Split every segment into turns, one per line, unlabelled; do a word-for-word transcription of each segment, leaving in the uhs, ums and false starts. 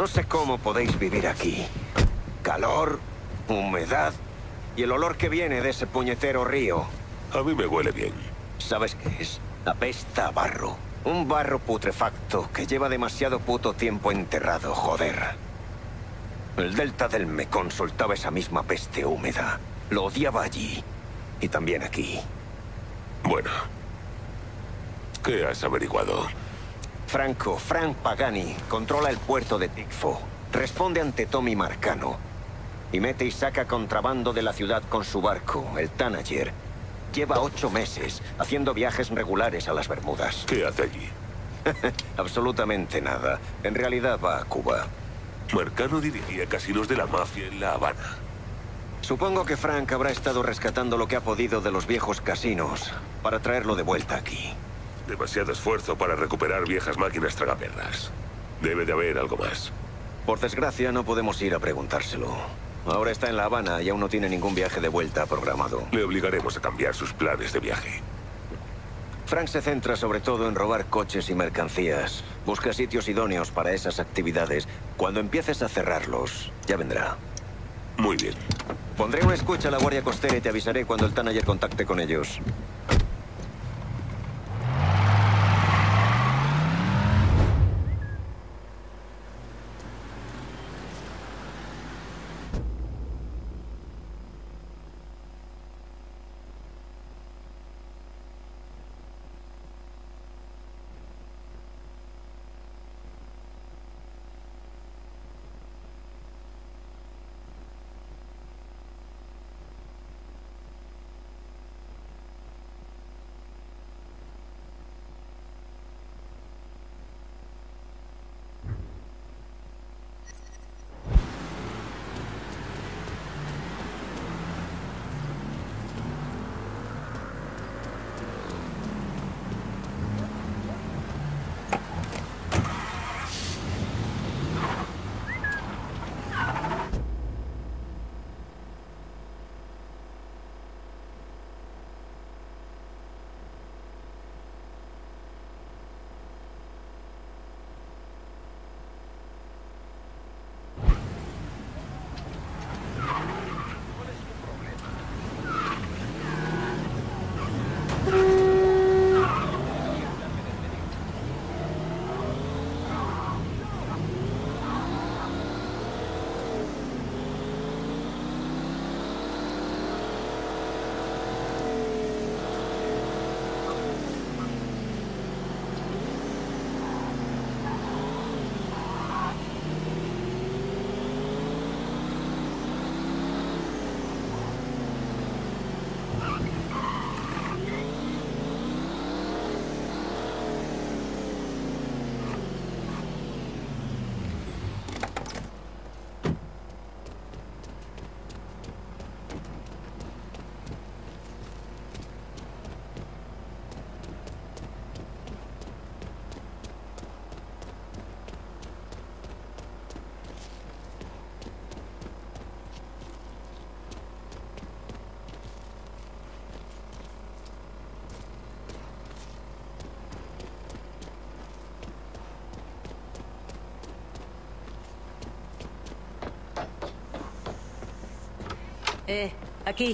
No sé cómo podéis vivir aquí. Calor, humedad y el olor que viene de ese puñetero río.
A mí me huele bien.
¿Sabes qué es? Apesta a barro. Un barro putrefacto que lleva demasiado puto tiempo enterrado, joder. El delta del Mekong soltaba esa misma peste húmeda. Lo odiaba allí. Y también aquí.
Bueno. ¿Qué has averiguado?
Franco, Frank Pagani, controla el puerto de Ticfo. Responde ante Tommy Marcano. Y mete y saca contrabando de la ciudad con su barco, el Tanager. Lleva ocho meses haciendo viajes regulares a las Bermudas.
¿Qué hace allí?
Absolutamente nada. En realidad va a Cuba.
Marcano dirigía casinos de la mafia en La Habana.
Supongo que Frank habrá estado rescatando lo que ha podido de los viejos casinos para traerlo de vuelta aquí.
Demasiado esfuerzo para recuperar viejas máquinas tragaperras. Debe de haber algo más.
Por desgracia, no podemos ir a preguntárselo. Ahora está en La Habana y aún no tiene ningún viaje de vuelta programado.
Le obligaremos a cambiar sus planes de viaje.
Frank se centra sobre todo en robar coches y mercancías. Busca sitios idóneos para esas actividades. Cuando empieces a cerrarlos, ya vendrá.
Muy bien.
Pondré una escucha a la Guardia Costera y te avisaré cuando el Tanager contacte con ellos.
Eh, aquí.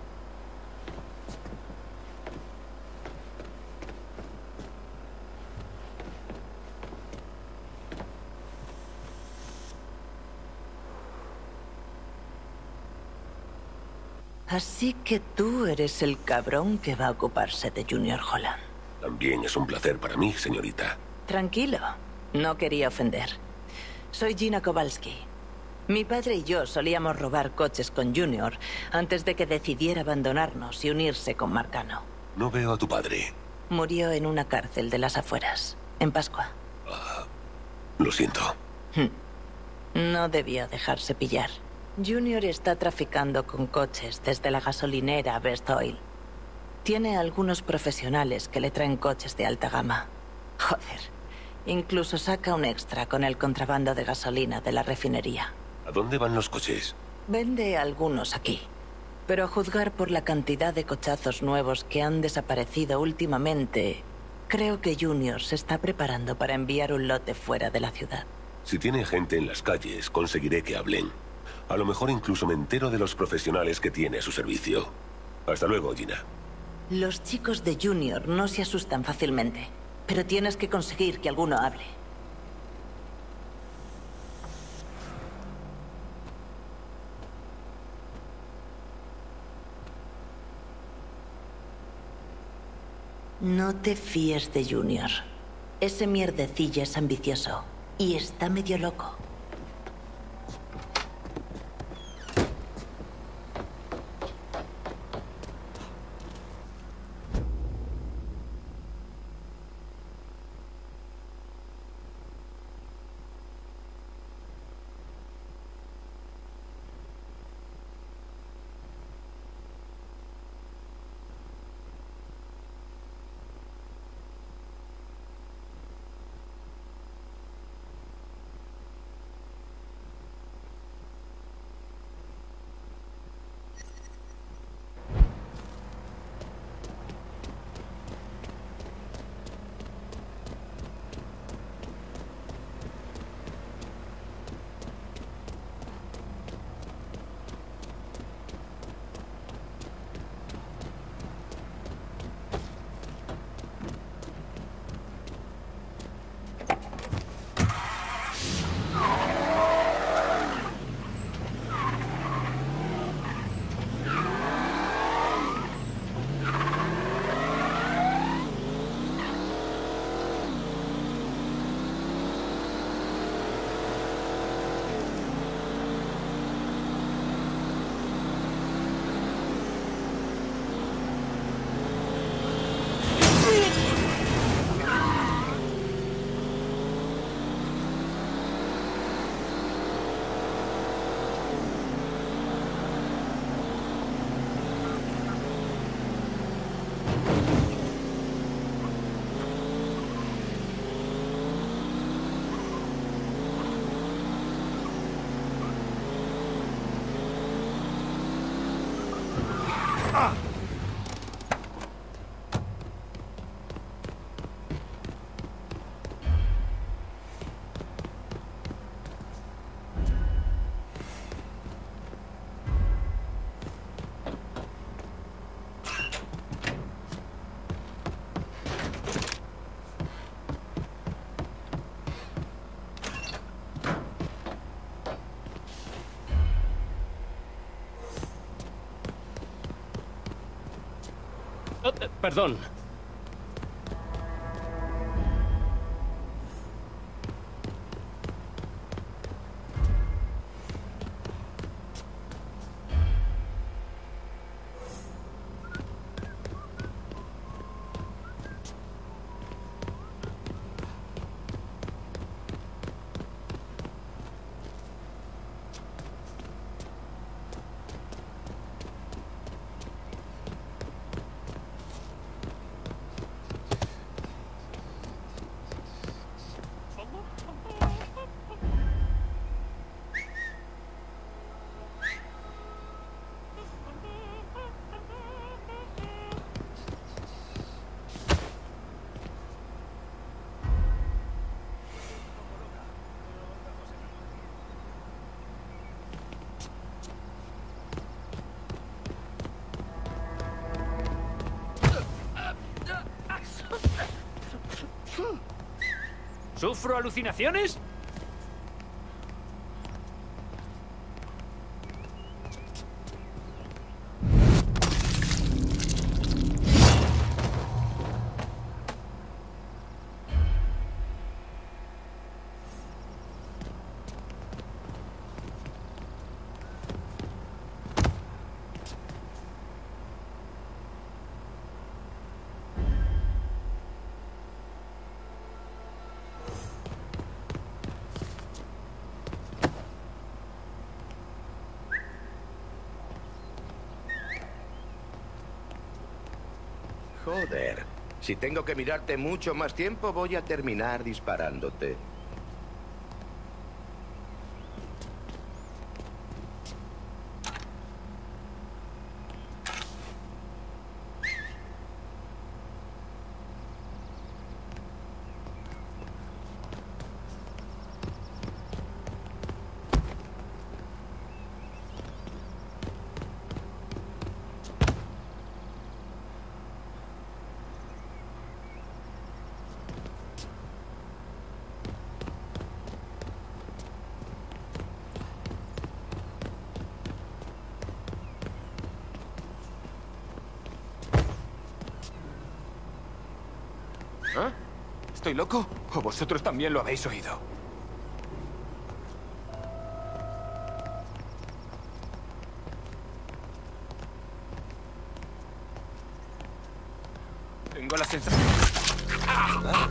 Así que tú eres el cabrón que va a ocuparse de Junior Holland.
También es un placer para mí, señorita.
Tranquilo, no quería ofender. Soy Gina Kowalski. Mi padre y yo solíamos robar coches con Junior antes de que decidiera abandonarnos y unirse con Marcano.
No veo a tu padre.
Murió en una cárcel de las afueras, en Pascua.
Uh, lo siento.
No debía dejarse pillar. Junior está traficando con coches desde la gasolinera Best Oil. Tiene algunos profesionales que le traen coches de alta gama. Joder, incluso saca un extra con el contrabando de gasolina de la refinería.
¿A dónde van los coches?
Vende algunos aquí. Pero a juzgar por la cantidad de cochazos nuevos que han desaparecido últimamente, creo que Junior se está preparando para enviar un lote fuera de la ciudad.
Si tiene gente en las calles, conseguiré que hablen. A lo mejor incluso me entero de los profesionales que tiene a su servicio. Hasta luego, Gina.
Los chicos de Junior no se asustan fácilmente, pero tienes que conseguir que alguno hable. No te fíes de Junior. Ese mierdecilla es ambicioso y está medio loco.
Oh, eh, perdón. ¿Sufro alucinaciones?
Joder, si tengo que mirarte mucho más tiempo, voy a terminar disparándote.
¿Estoy loco? ¿O vosotros también lo habéis oído? Tengo la sensación... ¡Ah!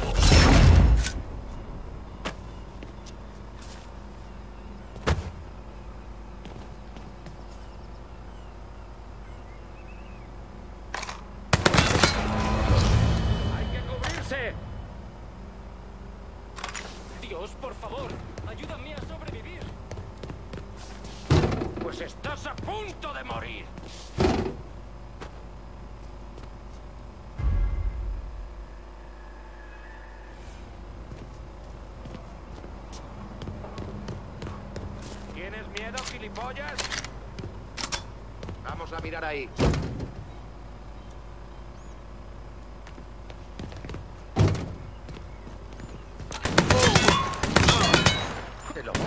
¡Hay que cubrirse! Dios, por favor, ayúdame a sobrevivir. Pues estás a punto de morir. ¿Tienes miedo, gilipollas?
Vamos a mirar ahí. Te lo...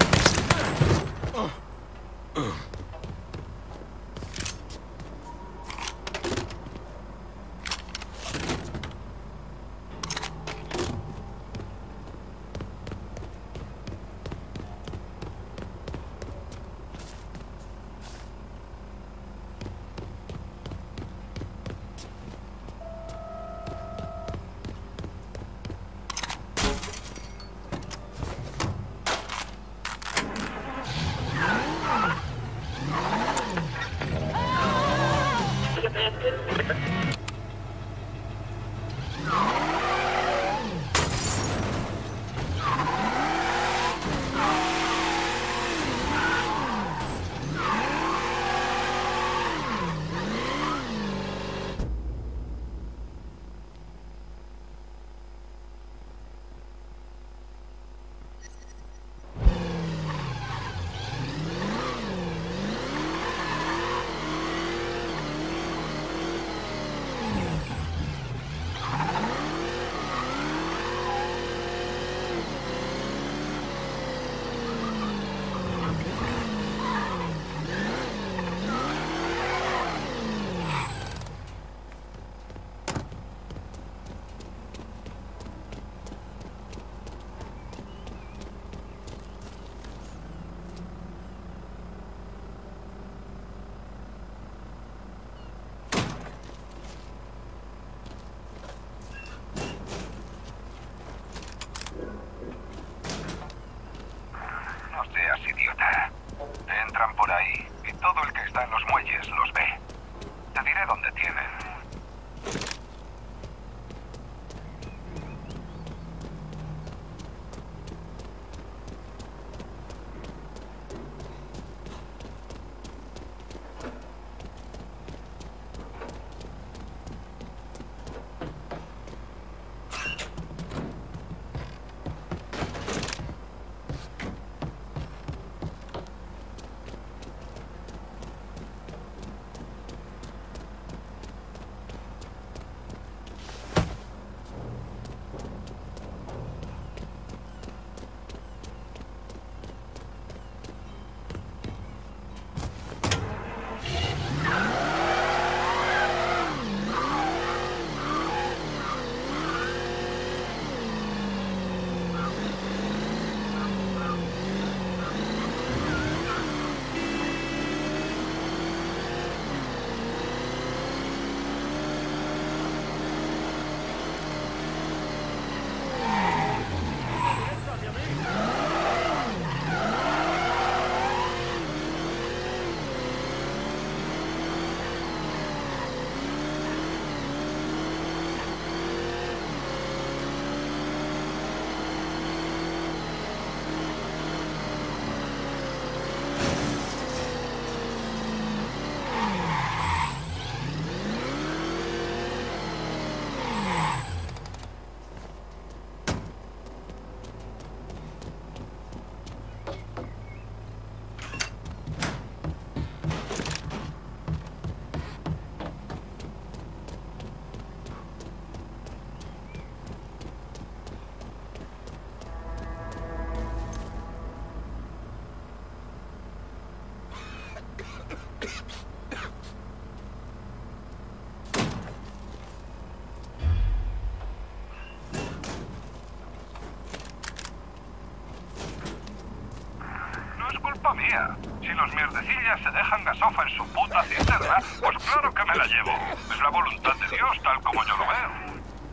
mía. Si los mierdecillas se dejan gasofa en su puta cisterna, pues claro que me la llevo. Es la voluntad de Dios, tal como yo lo veo.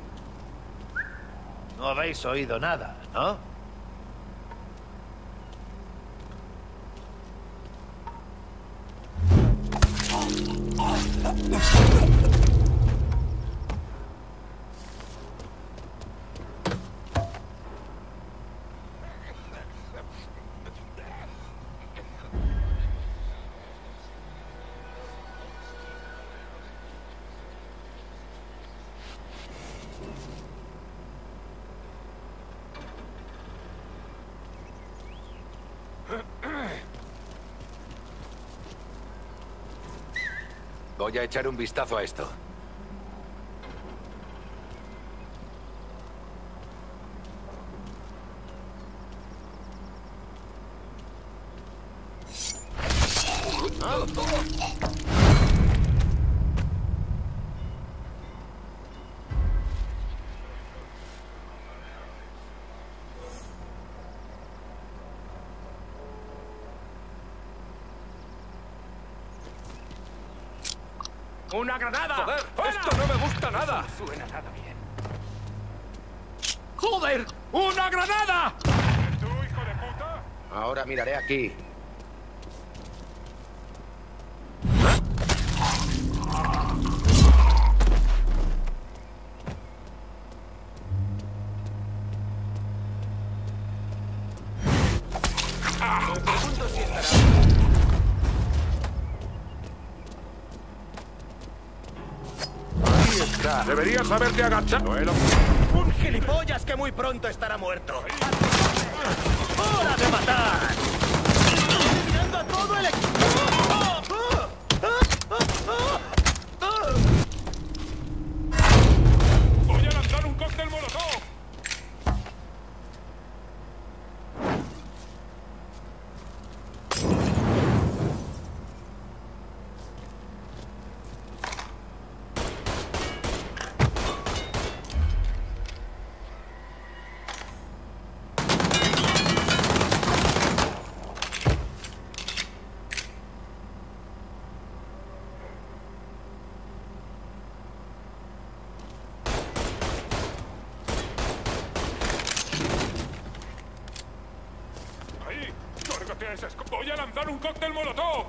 No habéis oído nada, ¿no?
Voy a echar un vistazo a esto.
¡Una granada!
¡Joder!
¡Fuera!
¡Esto no me gusta nada!
No suena nada bien. ¡Joder! ¡Una granada! ¿Eres tú, hijo de puta?
Ahora miraré aquí.
Me pregunto si estará...
Ahí está. Deberías haberte agachado.
¡Un gilipollas que muy pronto estará muerto! ¡Hora de matar! ¡Eliminando a todo el equipo!
¡Voy a lanzar un cóctel molotov! ¡Ahí! ¡Córgate a esa esco- ¡Voy a lanzar un cóctel molotov!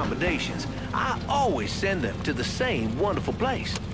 accommodations. I always send them to the same wonderful place.